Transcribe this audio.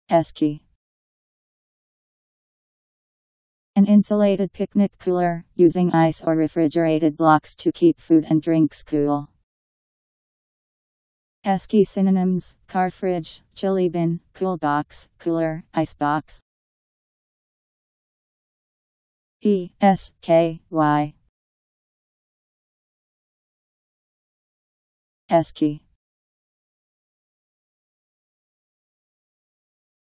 Esky. An insulated picnic cooler, using ice or refrigerated blocks to keep food and drinks cool. Esky synonyms: car fridge, chili bin, cool box, cooler, ice box. E-S-K-Y. Esky.